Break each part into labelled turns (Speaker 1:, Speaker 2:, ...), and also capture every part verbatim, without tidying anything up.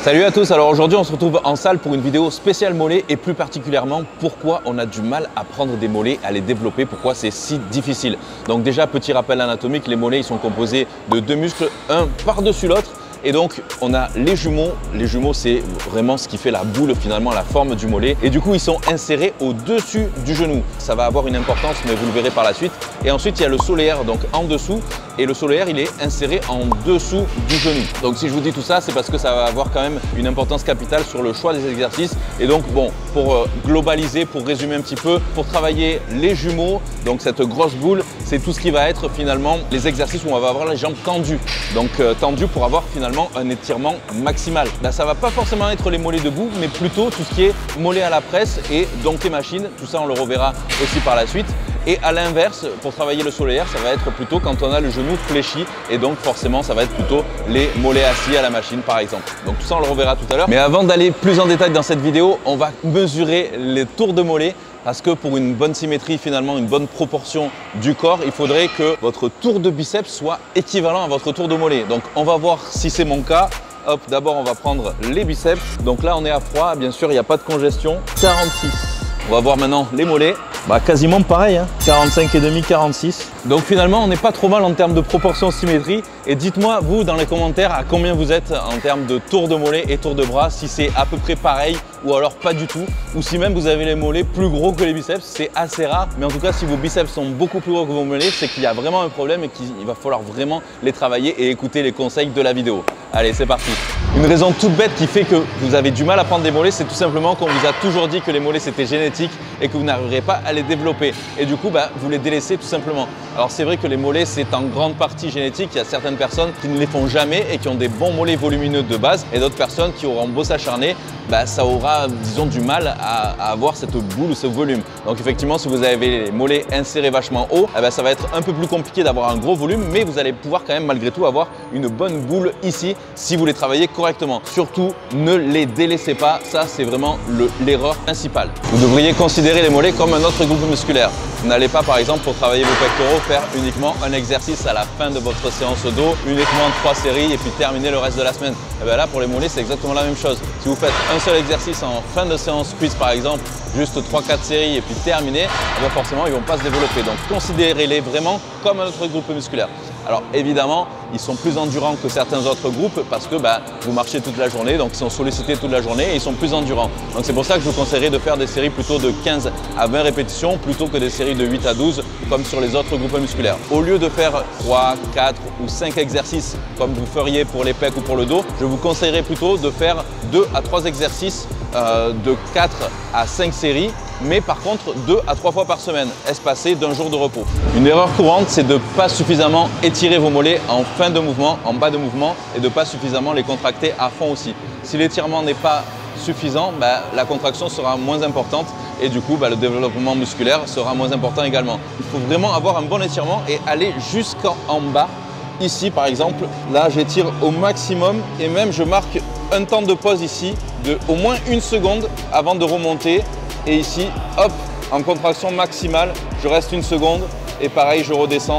Speaker 1: Salut à tous, alors aujourd'hui on se retrouve en salle pour une vidéo spéciale mollets et plus particulièrement pourquoi on a du mal à prendre des mollets, à les développer, pourquoi c'est si difficile. Donc déjà petit rappel anatomique, les mollets ils sont composés de deux muscles, un par-dessus l'autre. Et donc on a les jumeaux, les jumeaux c'est vraiment ce qui fait la boule finalement, la forme du mollet. Et du coup ils sont insérés au-dessus du genou. Ça va avoir une importance mais vous le verrez par la suite. Et ensuite il y a le solaire donc en dessous et le solaire il est inséré en dessous du genou. Donc si je vous dis tout ça c'est parce que ça va avoir quand même une importance capitale sur le choix des exercices. Et donc bon, pour globaliser, pour résumer un petit peu, pour travailler les jumeaux, donc cette grosse boule, c'est tout ce qui va être finalement les exercices où on va avoir les jambes tendues. Donc euh, tendues pour avoir finalement un étirement maximal. Là, ça va pas forcément être les mollets debout, mais plutôt tout ce qui est mollet à la presse et dompter machine. Tout ça, on le reverra aussi par la suite. Et à l'inverse, pour travailler le solaire, ça va être plutôt quand on a le genou fléchi et donc forcément, ça va être plutôt les mollets assis à la machine par exemple. Donc tout ça, on le reverra tout à l'heure. Mais avant d'aller plus en détail dans cette vidéo, on va mesurer les tours de mollets. Parce que pour une bonne symétrie, finalement, une bonne proportion du corps, il faudrait que votre tour de biceps soit équivalent à votre tour de mollet. Donc, on va voir si c'est mon cas. Hop, d'abord, on va prendre les biceps. Donc là, on est à froid. Bien sûr, il n'y a pas de congestion. quarante-six. On va voir maintenant les mollets. Bah, quasiment pareil, hein. quarante-cinq virgule cinq, quarante-six. Donc finalement, on n'est pas trop mal en termes de proportion symétrie. Et dites-moi, vous, dans les commentaires, à combien vous êtes en termes de tour de mollet et tour de bras, si c'est à peu près pareil ou alors pas du tout. Ou si même vous avez les mollets plus gros que les biceps, c'est assez rare. Mais en tout cas, si vos biceps sont beaucoup plus gros que vos mollets, c'est qu'il y a vraiment un problème et qu'il va falloir vraiment les travailler et écouter les conseils de la vidéo. Allez, c'est parti. Une raison toute bête qui fait que vous avez du mal à prendre des mollets, c'est tout simplement qu'on vous a toujours dit que les mollets c'était génétique et que vous n'arriverez pas à les développer. Et du coup, bah, vous les délaissez tout simplement. Alors c'est vrai que les mollets c'est en grande partie génétique. Il y a certaines personnes qui ne les font jamais et qui ont des bons mollets volumineux de base et d'autres personnes qui auront beau s'acharner, bah, ça aura disons du mal à, à avoir cette boule ou ce volume. Donc effectivement, si vous avez les mollets insérés vachement haut, eh ben, ça va être un peu plus compliqué d'avoir un gros volume, mais vous allez pouvoir quand même malgré tout avoir une bonne boule ici si vous les travaillez correctement. Surtout, ne les délaissez pas, ça c'est vraiment l'erreur principale. Vous devriez considérer les mollets comme un autre groupe musculaire. Vous n'allez pas par exemple pour travailler vos pectoraux faire uniquement un exercice à la fin de votre séance dos, uniquement trois séries et puis terminer le reste de la semaine. Et bien là pour les mollets c'est exactement la même chose. Si vous faites un seul exercice en fin de séance squeeze par exemple, juste trois quatre séries et puis terminer, et bien forcément ils ne vont pas se développer. Donc considérez-les vraiment comme un autre groupe musculaire. Alors évidemment, ils sont plus endurants que certains autres groupes parce que bah, vous marchez toute la journée, donc ils sont sollicités toute la journée et ils sont plus endurants. Donc c'est pour ça que je vous conseillerais de faire des séries plutôt de quinze à vingt répétitions plutôt que des séries de huit à douze comme sur les autres groupes musculaires. Au lieu de faire trois, quatre ou cinq exercices comme vous feriez pour les pecs ou pour le dos, je vous conseillerais plutôt de faire deux à trois exercices euh, de quatre à cinq séries, mais par contre deux à trois fois par semaine, espacés d'un jour de repos. Une erreur courante, c'est de ne pas suffisamment étirer vos mollets en fin de mouvement, en bas de mouvement, et de ne pas suffisamment les contracter à fond aussi. Si l'étirement n'est pas suffisant, bah, la contraction sera moins importante et du coup bah, le développement musculaire sera moins important également. Il faut vraiment avoir un bon étirement et aller jusqu'en bas. Ici par exemple, là j'étire au maximum et même je marque un temps de pause ici de au moins une seconde avant de remonter. Et ici, hop, en contraction maximale, je reste une seconde et pareil, je redescends,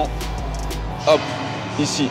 Speaker 1: hop, ici.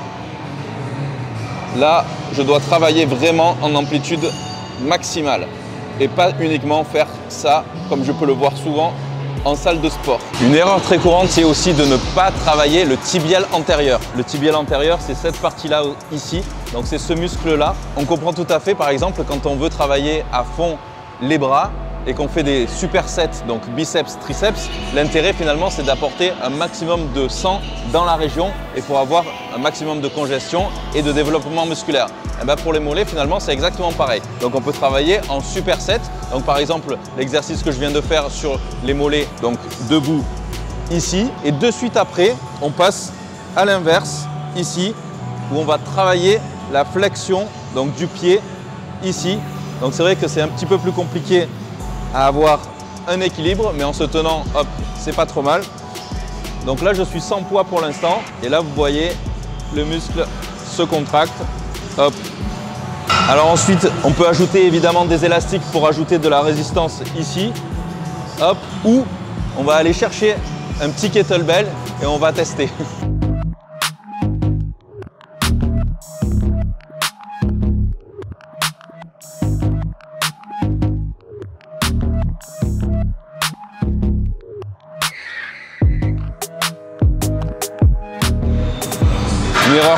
Speaker 1: Là, je dois travailler vraiment en amplitude maximale et pas uniquement faire ça, comme je peux le voir souvent, en salle de sport. Une erreur très courante, c'est aussi de ne pas travailler le tibial antérieur. Le tibial antérieur, c'est cette partie-là ici, donc c'est ce muscle-là. On comprend tout à fait, par exemple, quand on veut travailler à fond les bras, et qu'on fait des supersets, donc biceps, triceps, l'intérêt finalement c'est d'apporter un maximum de sang dans la région et pour avoir un maximum de congestion et de développement musculaire. Et bien pour les mollets finalement c'est exactement pareil. Donc on peut travailler en supersets. Donc par exemple l'exercice que je viens de faire sur les mollets, donc debout ici, et de suite après on passe à l'inverse ici où on va travailler la flexion donc du pied ici. Donc c'est vrai que c'est un petit peu plus compliqué à avoir un équilibre, mais en se tenant, hop, c'est pas trop mal. Donc là, je suis sans poids pour l'instant. Et là, vous voyez, le muscle se contracte. Hop. Alors ensuite, on peut ajouter évidemment des élastiques pour ajouter de la résistance ici. Hop. Ou on va aller chercher un petit kettlebell et on va tester.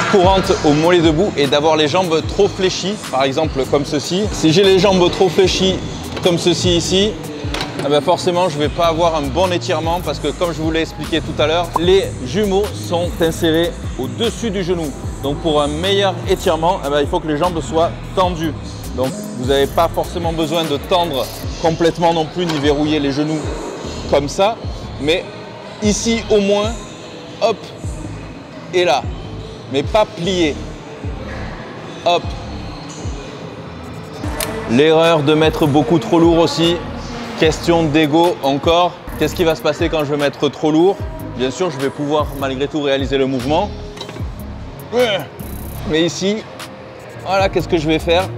Speaker 1: courante au mollet debout est d'avoir les jambes trop fléchies, par exemple comme ceci. Si j'ai les jambes trop fléchies comme ceci ici, eh bien forcément je ne vais pas avoir un bon étirement parce que comme je vous l'ai expliqué tout à l'heure, les jumeaux sont insérés au-dessus du genou. Donc pour un meilleur étirement, eh bien, il faut que les jambes soient tendues. Donc vous n'avez pas forcément besoin de tendre complètement non plus, ni verrouiller les genoux comme ça. Mais ici au moins, hop, et là. Mais pas plié. Hop. L'erreur de mettre beaucoup trop lourd aussi. Question d'ego encore. Qu'est-ce qui va se passer quand je vais mettre trop lourd? Bien sûr, je vais pouvoir malgré tout réaliser le mouvement. Mais ici, voilà, qu'est-ce que je vais faire?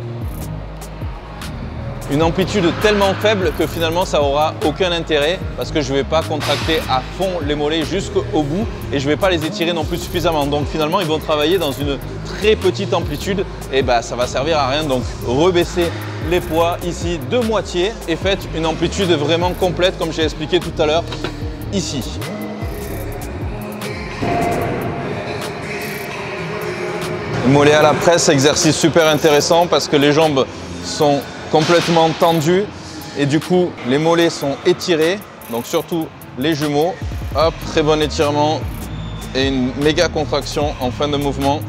Speaker 1: Une amplitude tellement faible que finalement ça aura aucun intérêt parce que je ne vais pas contracter à fond les mollets jusqu'au bout et je ne vais pas les étirer non plus suffisamment. Donc finalement ils vont travailler dans une très petite amplitude et bah, ça va servir à rien. Donc rebaissez les poids ici de moitié et faites une amplitude vraiment complète comme j'ai expliqué tout à l'heure ici. Mollet à la presse, exercice super intéressant parce que les jambes sont complètement tendues et du coup les mollets sont étirés, donc surtout les jumeaux. Hop, très bon étirement et une méga contraction en fin de mouvement.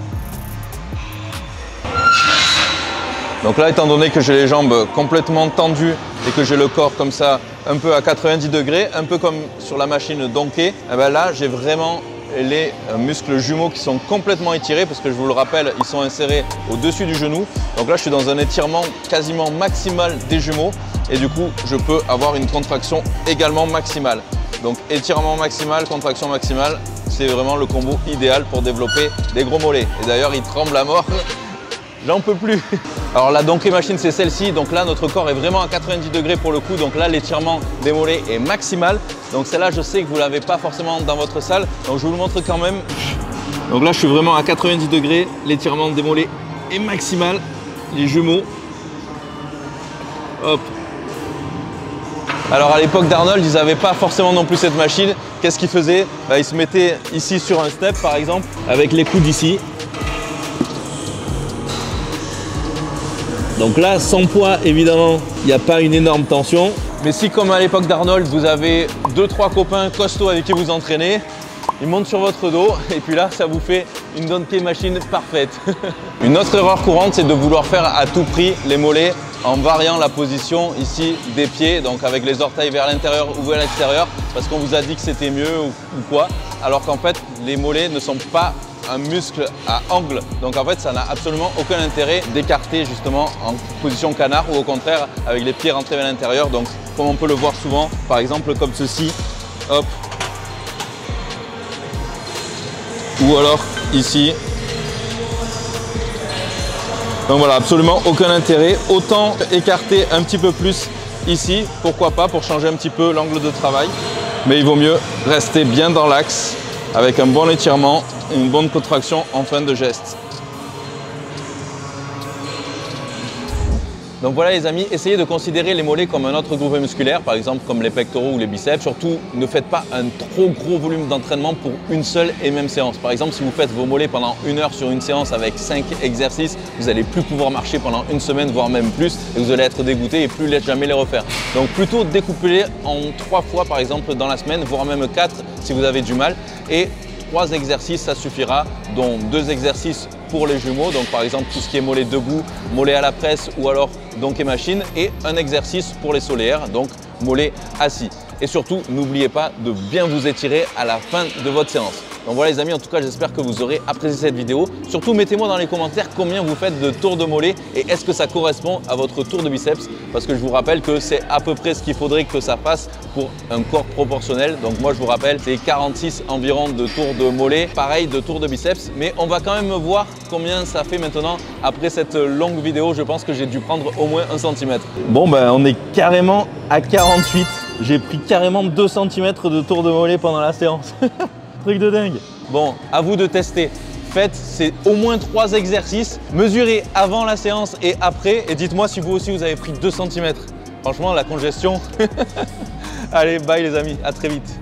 Speaker 1: Donc là, étant donné que j'ai les jambes complètement tendues et que j'ai le corps comme ça un peu à quatre-vingt-dix degrés, un peu comme sur la machine Donkey, et ben là j'ai vraiment les muscles jumeaux qui sont complètement étirés parce que je vous le rappelle, ils sont insérés au-dessus du genou. Donc là, je suis dans un étirement quasiment maximal des jumeaux et du coup, je peux avoir une contraction également maximale. Donc étirement maximal, contraction maximale, c'est vraiment le combo idéal pour développer des gros mollets. Et d'ailleurs, ils tremblent à mort. J'en peux plus. Alors la Donkey Machine, c'est celle-ci. Donc là, notre corps est vraiment à quatre-vingt-dix degrés pour le coup. Donc là, l'étirement des mollets est maximal. Donc celle-là, je sais que vous ne l'avez pas forcément dans votre salle. Donc je vous le montre quand même. Donc là, je suis vraiment à quatre-vingt-dix degrés. L'étirement des mollets est maximal. Les jumeaux. Hop. Alors à l'époque d'Arnold, ils n'avaient pas forcément non plus cette machine. Qu'est-ce qu'ils faisaient? Bah, ils se mettaient ici sur un step, par exemple, avec les coudes ici. Donc là, sans poids, évidemment, il n'y a pas une énorme tension. Mais si, comme à l'époque d'Arnold, vous avez deux trois copains costauds avec qui vous entraînez, ils montent sur votre dos et puis là, ça vous fait une Donkey Machine parfaite. Une autre erreur courante, c'est de vouloir faire à tout prix les mollets en variant la position ici des pieds, donc avec les orteils vers l'intérieur ou vers l'extérieur, parce qu'on vous a dit que c'était mieux ou, ou quoi, alors qu'en fait, les mollets ne sont pas un muscle à angle. Donc en fait, ça n'a absolument aucun intérêt d'écarter justement en position canard ou au contraire avec les pieds rentrés vers l'intérieur. Donc comme on peut le voir souvent, par exemple comme ceci, hop. Ou alors ici. Donc voilà, absolument aucun intérêt. Autant écarter un petit peu plus ici, pourquoi pas, pour changer un petit peu l'angle de travail. Mais il vaut mieux rester bien dans l'axe avec un bon étirement, une bonne contraction en fin de geste. Donc voilà les amis, essayez de considérer les mollets comme un autre groupe musculaire, par exemple comme les pectoraux ou les biceps. Surtout, ne faites pas un trop gros volume d'entraînement pour une seule et même séance. Par exemple, si vous faites vos mollets pendant une heure sur une séance avec cinq exercices, vous n'allez plus pouvoir marcher pendant une semaine, voire même plus, et vous allez être dégoûté et plus jamais les refaire. Donc plutôt découpez-les en trois fois par exemple dans la semaine, voire même quatre si vous avez du mal. Et trois exercices, ça suffira, dont deux exercices pour les jumeaux, donc par exemple tout ce qui est mollet debout, mollet à la presse ou alors Donkey Machine, et un exercice pour les solaires, donc mollet assis. Et surtout, n'oubliez pas de bien vous étirer à la fin de votre séance. Donc voilà les amis, en tout cas j'espère que vous aurez apprécié cette vidéo. Surtout mettez-moi dans les commentaires combien vous faites de tours de mollet et est-ce que ça correspond à votre tour de biceps, parce que je vous rappelle que c'est à peu près ce qu'il faudrait que ça fasse pour un corps proportionnel. Donc moi je vous rappelle, c'est quarante-six environ de tours de mollet, pareil de tours de biceps, mais on va quand même voir combien ça fait maintenant après cette longue vidéo. Je pense que j'ai dû prendre au moins un centimètre. Bon ben on est carrément à quarante-huit. J'ai pris carrément deux centimètres de tour de mollet pendant la séance. Truc de dingue. Bon, à vous de tester. Faites c'est au moins trois exercices. Mesurez avant la séance et après. Et dites-moi si vous aussi vous avez pris deux centimètres. Franchement, la congestion. Allez, bye les amis. À très vite.